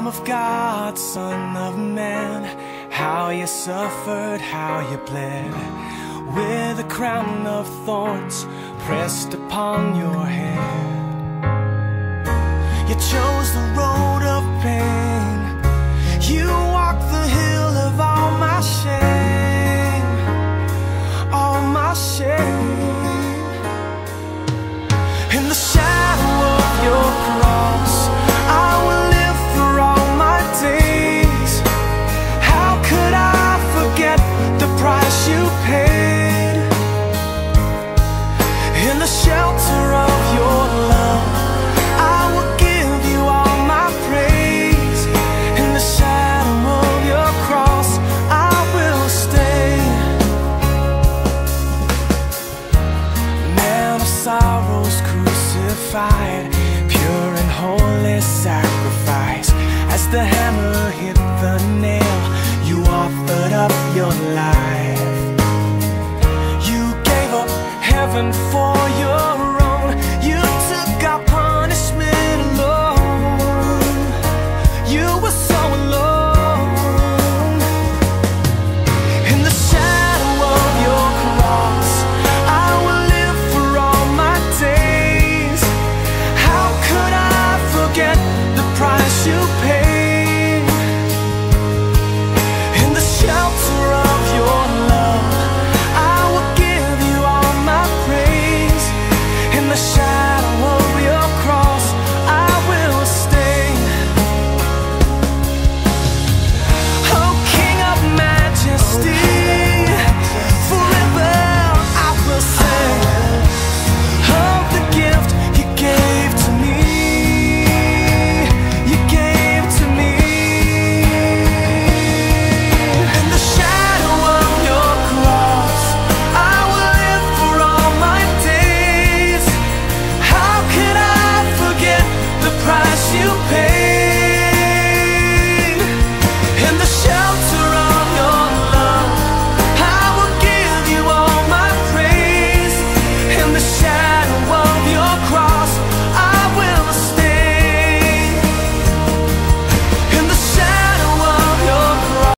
Lamb of God, Son of Man, how you suffered, how you bled, with a crown of thorns pressed upon your head. You chose the road of pain, you walked the hill of all my shame, all my shame. In the shadow of your cross, I will live for all my days. How could I forget the price you paid? In the shelter of your love, I will give you all my praise. In the shadow of your cross, I will stay. Man of sorrows crucified, pure and holy sacrifice. As the hammer hit the nail,